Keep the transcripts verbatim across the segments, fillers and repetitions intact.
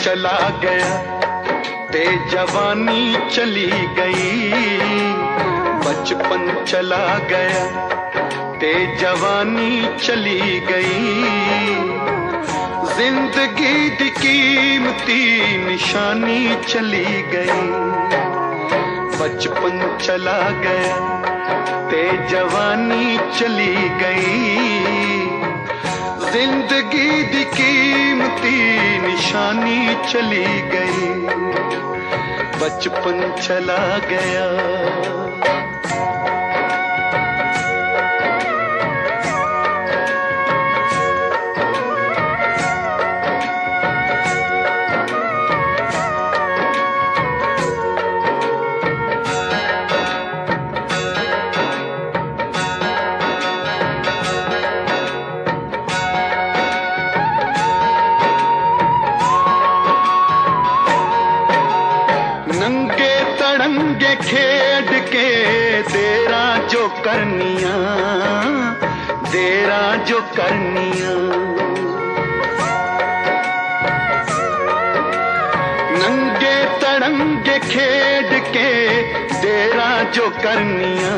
चला गया ते जवानी चली गई, बचपन चला गया ते जवानी चली गई, जिंदगी दी कीमती निशानी चली गई। बचपन चला गया ते जवानी चली गई, जिंदगी दी कीमती निशानी चली गई, बचपन चला गया। नंगे तड़ंगे खेड के देरा जो करनिया, देरा जो करनिया, नंगे तड़ंगे खेड के देरा जो करनिया,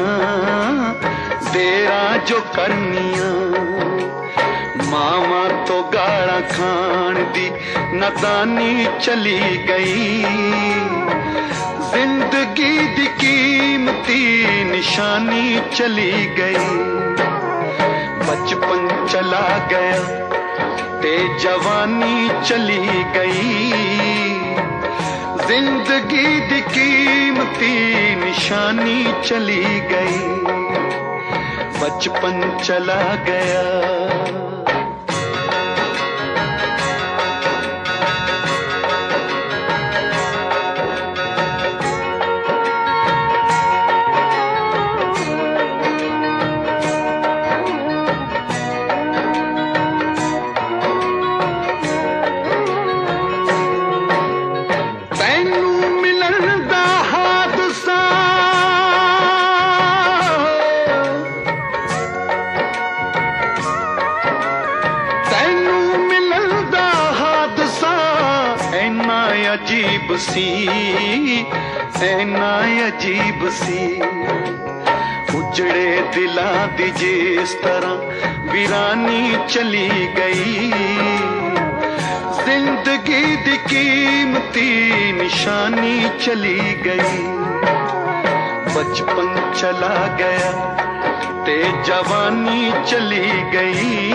देरा जो करनिया। मामा तो गाड़ा खान दी नदानी चली गई, जिंदगी दी कीमती निशानी चली गई। बचपन चला गया ते जवानी चली गई, जिंदगी दी कीमती निशानी चली गई, बचपन चला गया। अजीब सी ऐना अजीब सी, उजड़े दिला दी जिस तरह वीरानी चली गई, जिंदगी दी कीमती निशानी चली गई। बचपन चला गया ते जवानी चली गई,